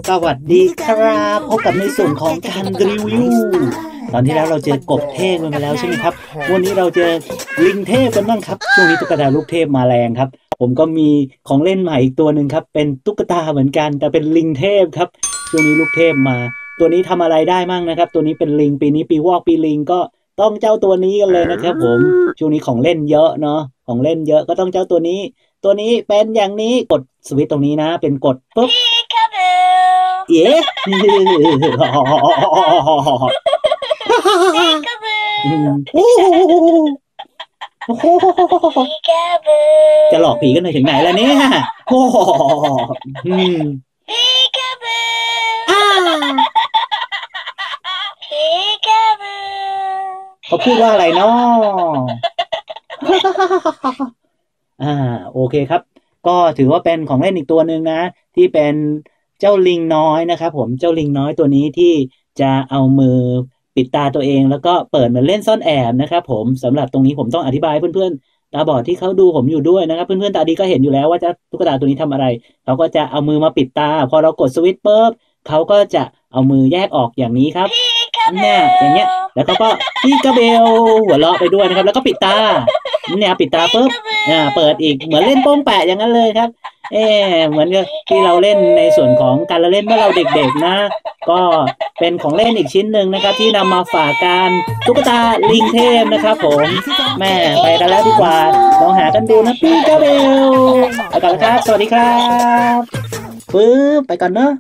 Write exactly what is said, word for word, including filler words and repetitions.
สวัสดีครับพบกับในส่วนของการรีวิวตอนที่แล้วเราเจอกบเทพกันไปแล้วใช่ไหมครับวันนี้เราเจอลิงเทพกันบ้างครับช่วงนี้ตุ๊กตาลูกเทพมาแรงครับผมก็มีของเล่นใหม่อีกตัวหนึ่งครับเป็นตุ๊กตาเหมือนกันแต่เป็นลิงเทพครับช่วงนี้ลูกเทพมาตัวนี้ทำอะไรได้มั่งนะครับตัวนี้เป็นลิงปีนี้ปีวอกปีลิงก็ต้องเจ้าตัวนี้กันเลยนะครับผมช่วงนี้ของเล่นเยอะเนาะของเล่นเยอะก็ต้องเจ้าตัวนี้ตัวนี้เป็นอย่างนี้กดสวิตช์ตรงนี้นะเป็นกดปุ๊บเย้จะหลอกผีกันไปถึงไหนแล้วเนี่ยโอ้โหเขาพูดว่าอะไรเนาะอ่าโอเคครับก็ถือว่าเป็นของเล่นอีกตัวหนึ่งนะที่เป็นเจ้าลิงน้อยนะครับผมเจ้าลิงน้อยตัวนี้ที่จะเอามือปิดตาตัวเองแล้วก็เปิดเหมือนเล่นซ่อนแอบนะครับผมสำหรับตรงนี้ผมต้องอธิบายเพื่อนๆตาบอดที่เขาดูผมอยู่ด้วยนะครับเพื่อนๆตาดีก็เห็นอยู่แล้วว่าจะตุ๊กตาตัวนี้ทำอะไรเขาก็จะเอามือมาปิดตาพอเรากดสวิตช์ปุ๊บเขาก็จะเอามือแยกออกอย่างนี้ครับเนี่ยอย่างเงี้ยแล้วเขาก็พี่กระเบลหัวเราะไปด้วยนะครับแล้วก็ปิดตาเนี่ยปิดตาปุ๊บอ่าเปิดอีกเหมือนเล่นโป้งแปะอย่างนั้นเลยครับเออเหมือนกับที่เราเล่นในส่วนของการเล่นเมื่อเราเด็กๆนะก็เป็นของเล่นอีกชิ้นหนึ่งนะครับที่นำมาฝากกันตุ๊กตาลิงเทพนะครับผมแม่ไปกันแล้วดีกว่าลองหากันดูนะพี่กระเบลไปก่อนแล้วครับสวัสดีครับปึ๊บไปก่อนเนาะ